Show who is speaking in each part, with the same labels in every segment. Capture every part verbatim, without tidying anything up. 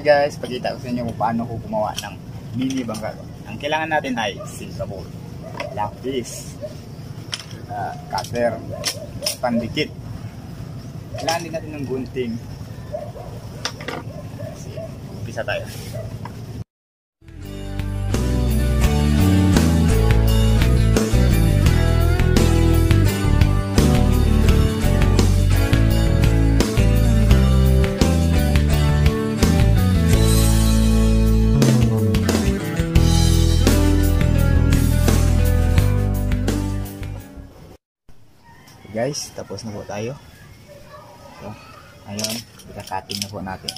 Speaker 1: guys, pakita ko sa inyo kung paano ko gumawa ng mini Bangkaton. Ang kailangan natin ay sinkabol, lapis, uh, cutter, pandikit. Kailangan din natin ng gunting. Umpisa tayo. Guys, tapos na po tayo. So, ngayon, ika-cutting na po natin.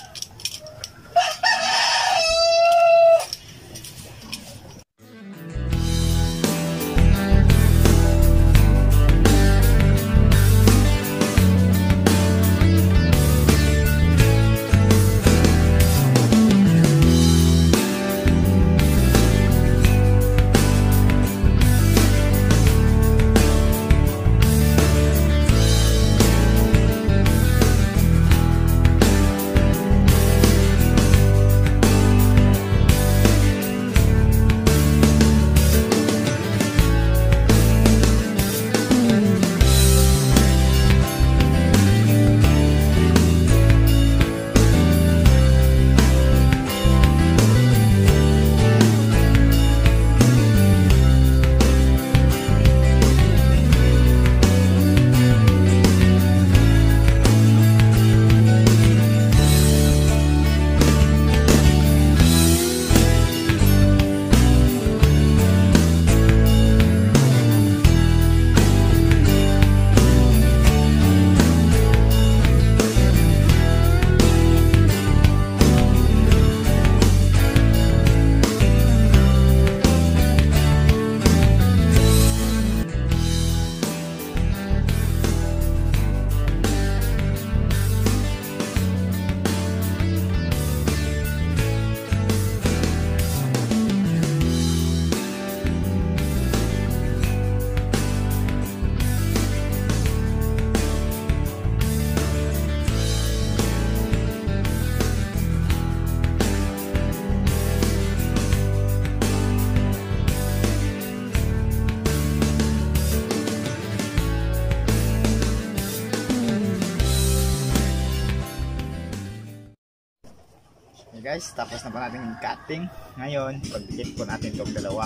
Speaker 1: Okay guys, tapos na po natin yung cutting. Ngayon, pagdikit po natin itong dalawa.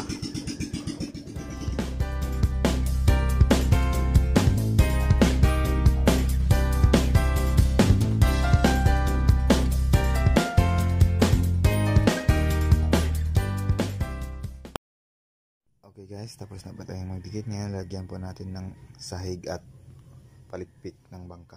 Speaker 1: Okay guys, tapos na po tayong magdikit. Ngayon, lagyan po natin ng sahig at palikpik ng bangka.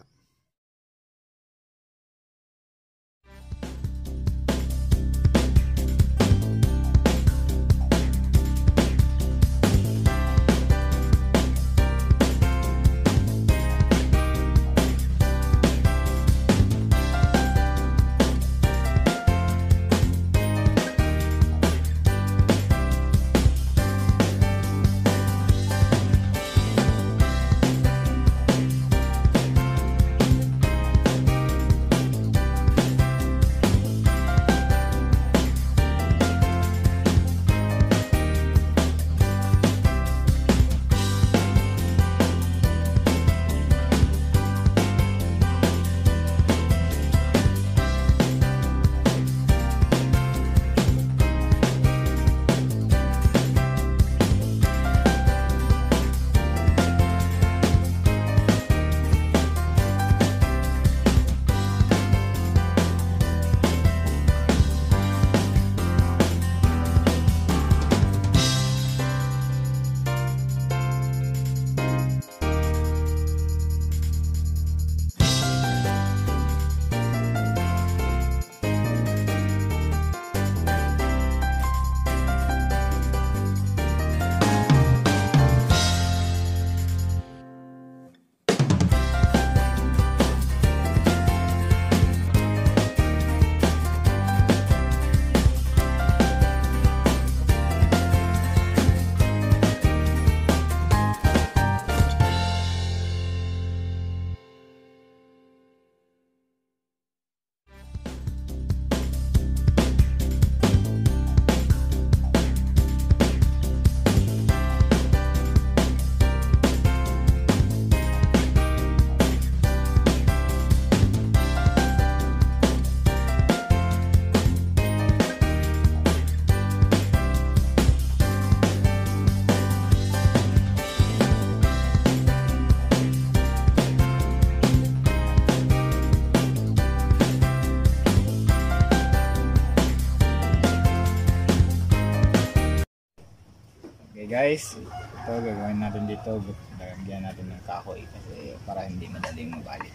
Speaker 1: guys, ito gagawin natin dito, lagyan natin ng kahoy kasi para hindi madaling mabalik.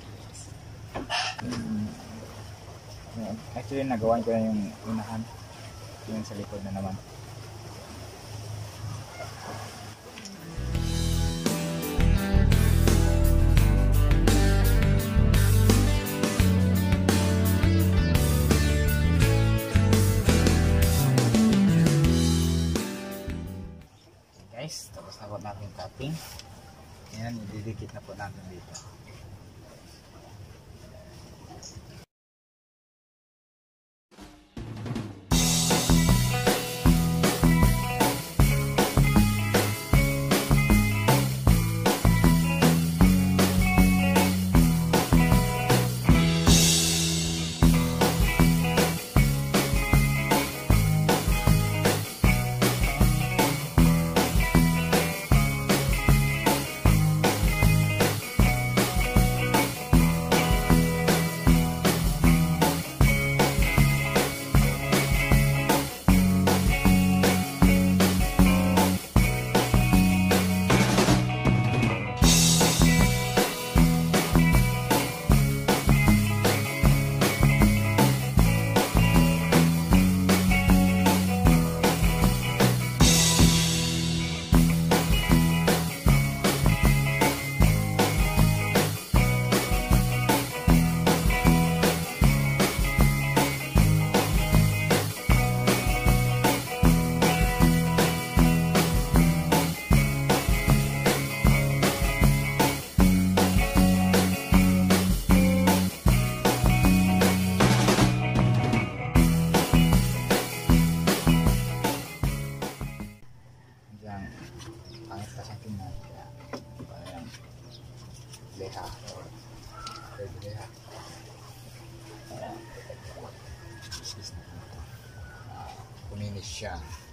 Speaker 1: Hmm. Actually nagawan ko na yung unahan, yung sa likod na naman. Guys, tapos na po natin yung cutting. Ayan, ididikit na po natin dito. Pangit kasi ang tingnan, kaya parang leha or pwede leha. Kaya isis na ito, kuminis siya.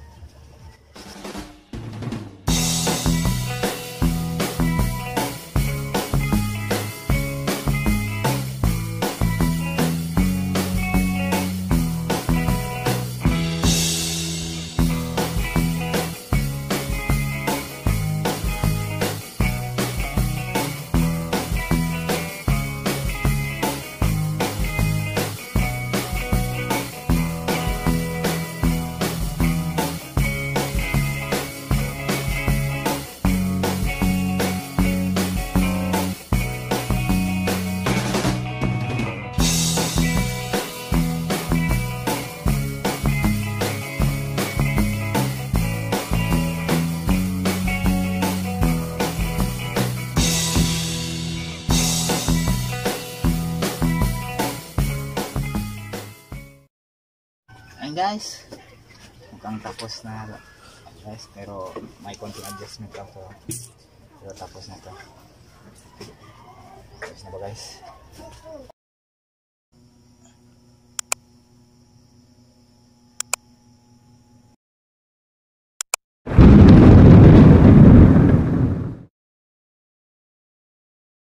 Speaker 1: Ayan guys, mukhang tapos na guys, pero may konting adjustment lang to, pero tapos na to. Tapos na ba guys?